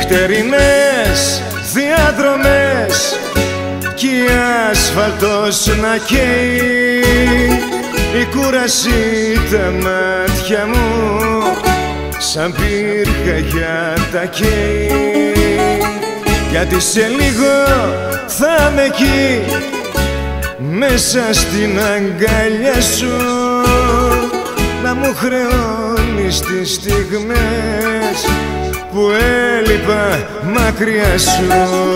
Νυχτερινές διαδρομές κι άσφαλτος να καίει, η κούραση τα μάτια μου σαν πυρκαγιά τα καίει. Γιατί σε λίγο θα με εκεί μέσα στην αγκαλιά σου να μου χρεώνεις τις στιγμές που έλειπα μακριά σου.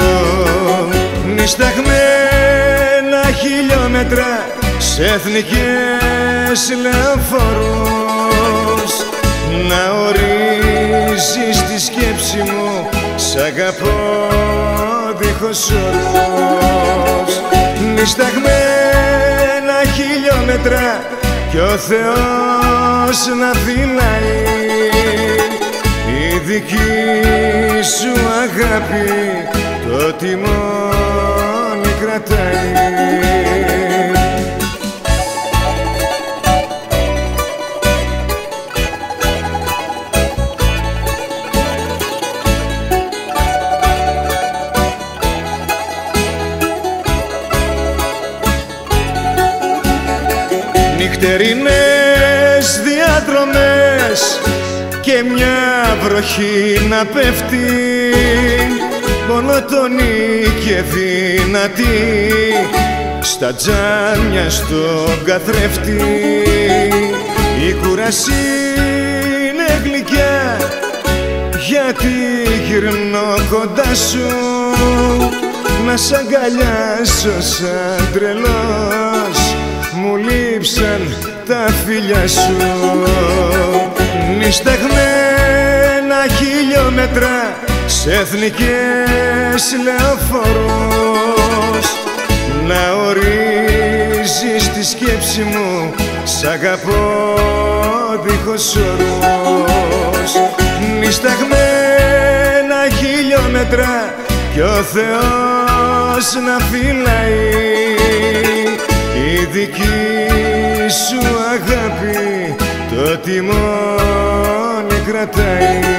Νησταγμένα χιλιόμετρα σε εθνικές λεωφορούς να ορίζεις τη σκέψη μου, σ' αγαπώ δίχως όρους. Νησταγμένα χιλιόμετρα κι ο Θεός να φυλάει, η δική σου αγάπη το τιμόνι κρατάει. Νυχτερινές διαδρομές και μια βροχή να πέφτει, μονοτονή και δυνατή στα τζάμια στον καθρέφτη. Η κούραση είναι γλυκιά γιατί γυρνώ κοντά σου να σ' αγκαλιάσω σαν τρελός, μου λείψαν τα φιλιά σου. Νησταγμένα χιλιόμετρα σε εθνικές λεωφορούς να ορίζεις τη σκέψη μου, σ' αγαπώ δίχως όρους. Νησταγμένα χιλιόμετρα κι ο Θεός να φυλάει, η δική σου αγάπη το τιμόνι κρατάει.